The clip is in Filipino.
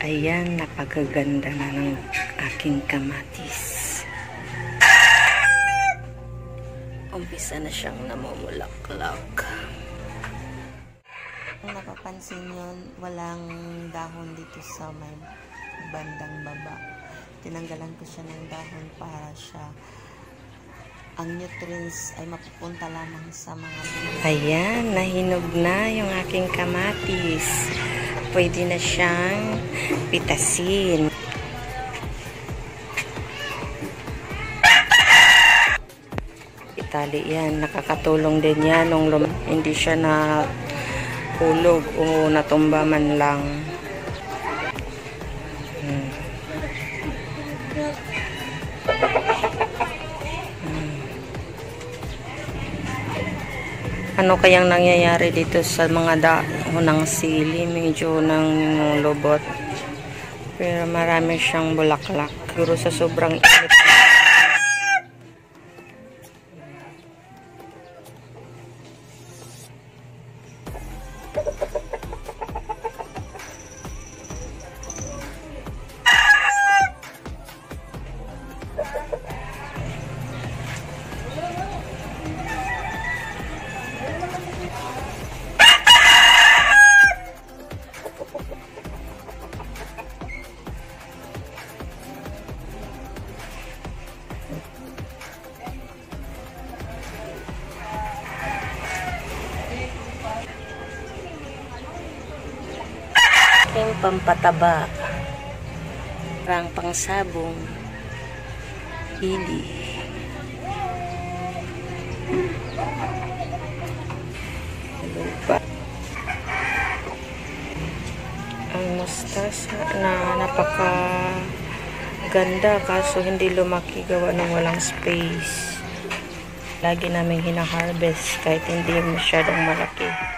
Ayan, napakaganda na ng aking kamatis. Umpisa na siyang namumulaklak. Kung napapansin nyo, walang dahon dito sa may bandang baba. Tinanggalan ko siya ng dahon para siya ang nutrients ay mapupunta lamang sa mga dahon. Ayan, nahinog na yung aking kamatis. Pwede na siyang pitasin. Itali yan. Nakakatulong din yan nung hindi siya na hulog o natumba man lang. Ano kayang nangyayari dito sa mga dahon ng sili? Medyo nang lubot. Pero marami siyang bulaklak. Siguro sa sobrang init. Yung pampataba, parang pangsabong, hili. Lupa. Ang mustasa na napakaganda kaso hindi lumaki gawa ng walang space. Lagi namin hina-harvest kahit hindi masyadong malaki.